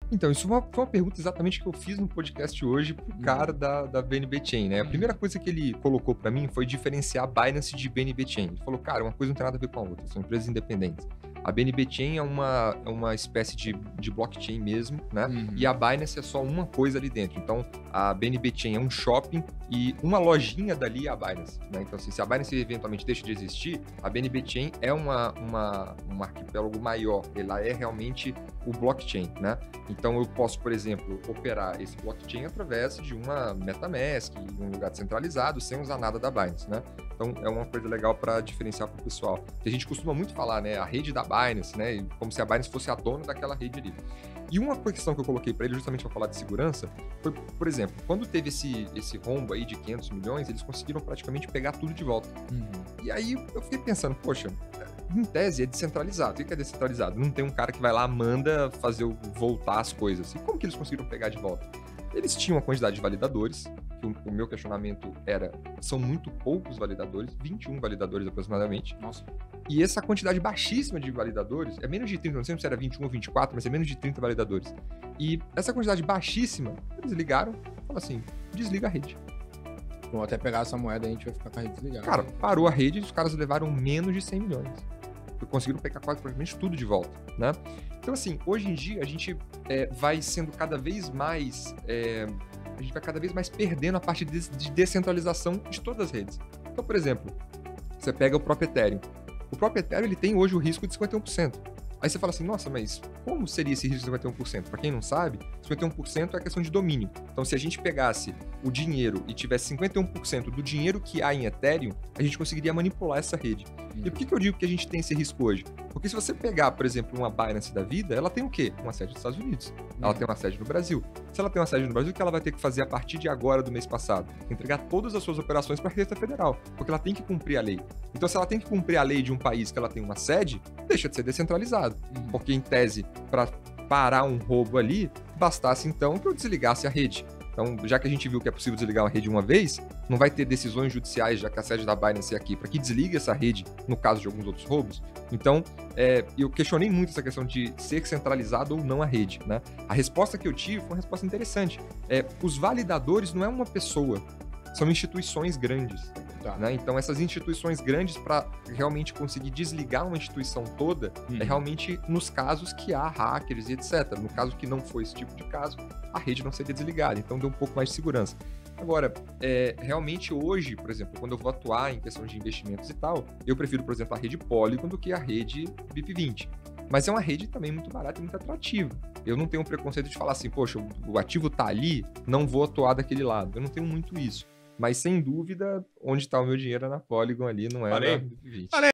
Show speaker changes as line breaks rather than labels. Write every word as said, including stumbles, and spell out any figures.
Então, isso foi uma, foi uma pergunta exatamente que eu fiz no podcast hoje pro cara da, da B N B Chain, né? A primeira coisa que ele colocou para mim foi diferenciar a Binance de B N B Chain. Ele falou, cara, uma coisa não tem nada a ver com a outra, são empresas independentes. A B N B Chain é uma, é uma espécie de, de blockchain mesmo, né? Uhum. E a Binance é só uma coisa ali dentro. Então, a B N B Chain é um shopping e uma lojinha dali é a Binance, né? Então, assim, se a Binance eventualmente deixa de existir, a B N B Chain é uma, uma, um arquipélago maior. Ela é realmente o blockchain, né? Então, eu posso, por exemplo, operar esse blockchain através de uma MetaMask, em um lugar centralizado, sem usar nada da Binance, né? Então, é uma coisa legal para diferenciar para o pessoal. Que a gente costuma muito falar, né? A rede da Binance, né? Como se a Binance fosse a dona daquela rede ali. E uma questão que eu coloquei para ele, justamente para falar de segurança, foi, por exemplo, quando teve esse, esse rombo aí de quinhentos milhões, eles conseguiram praticamente pegar tudo de volta. Uhum. E aí, eu fiquei pensando, poxa, em tese é descentralizado. O que é descentralizado? Não tem um cara que vai lá, manda fazer voltar as coisas. E como que eles conseguiram pegar de volta? Eles tinham uma quantidade de validadores, que o, o meu questionamento era, são muito poucos validadores, vinte e um validadores aproximadamente. Nossa. E essa quantidade baixíssima de validadores, é menos de trinta, não sei se era vinte e um ou vinte e quatro, mas é menos de trinta validadores. E essa quantidade baixíssima, eles ligaram, falaram assim, desliga a rede.
Vamos até pegar essa moeda e a gente vai ficar com a rede desligada.
Cara, parou a rede e os caras levaram menos de cem milhões. Conseguiram pegar quase praticamente tudo de volta, né? Então, assim, hoje em dia a gente é, vai sendo cada vez mais... É, a gente vai cada vez mais perdendo a parte de, de descentralização de todas as redes. Então, por exemplo, você pega o próprio Ethereum. O próprio Ethereum, ele tem hoje o risco de cinquenta e um por cento. Aí você fala assim, nossa, mas como seria esse risco de cinquenta e um por cento? Para quem não sabe, cinquenta e um por cento é questão de domínio. Então, se a gente pegasse o dinheiro e tivesse cinquenta e um por cento do dinheiro que há em Ethereum, a gente conseguiria manipular essa rede. Uhum. E por que, que eu digo que a gente tem esse risco hoje? Porque se você pegar, por exemplo, uma Binance da vida, ela tem o quê? Uma sede nos Estados Unidos. Uhum. Ela tem uma sede no Brasil. Se ela tem uma sede no Brasil, o que ela vai ter que fazer a partir de agora do mês passado? Entregar todas as suas operações para a Receita Federal, porque ela tem que cumprir a lei. Então, se ela tem que cumprir a lei de um país que ela tem uma sede, deixa de ser descentralizado. Uhum. Porque, em tese, para parar um roubo ali, bastasse, então, que eu desligasse a rede. Então, já que a gente viu que é possível desligar uma rede uma vez, não vai ter decisões judiciais, já que a sede da Binance é aqui, para que desligue essa rede no caso de alguns outros roubos. Então, é, eu questionei muito essa questão de ser centralizado ou não a rede, né? A resposta que eu tive foi uma resposta interessante. É, os validadores não é uma pessoa, são instituições grandes. Tá. Né? Então, essas instituições grandes, para realmente conseguir desligar uma instituição toda, hum. é realmente nos casos que há hackers e etcétera. No caso que não foi esse tipo de caso, a rede não seria desligada. Então, deu um pouco mais de segurança. Agora, é, realmente hoje, por exemplo, quando eu vou atuar em questão de investimentos e tal, eu prefiro, por exemplo, a rede Polygon do que a rede B I P vinte. Mas é uma rede também muito barata e muito atrativa. Eu não tenho um preconceito de falar assim, poxa, o ativo tá ali, não vou atuar daquele lado. Eu não tenho muito isso. Mas, sem dúvida, onde está o meu dinheiro é na Polygon ali, não é na B I P vinte.